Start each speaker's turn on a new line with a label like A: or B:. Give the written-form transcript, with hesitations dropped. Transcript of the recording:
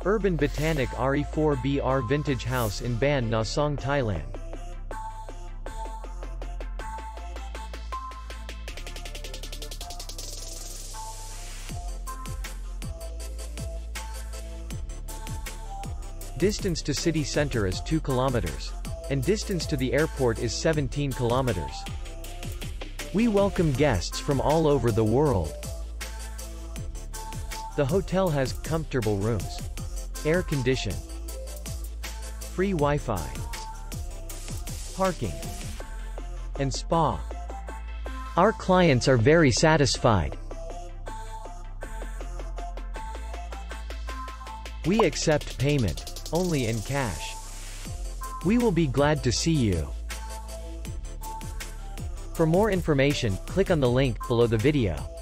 A: Urban Botanic Aree 4BR Vintage House in Ban Nha Song, Thailand. Distance to city center is 2 kilometers. And distance to the airport is 17 kilometers. We welcome guests from all over the world. The hotel has comfortable rooms, air condition, free Wi-Fi, parking, and spa. Our clients are very satisfied. We accept payment only in cash. We will be glad to see you. For more information, click on the link below the video.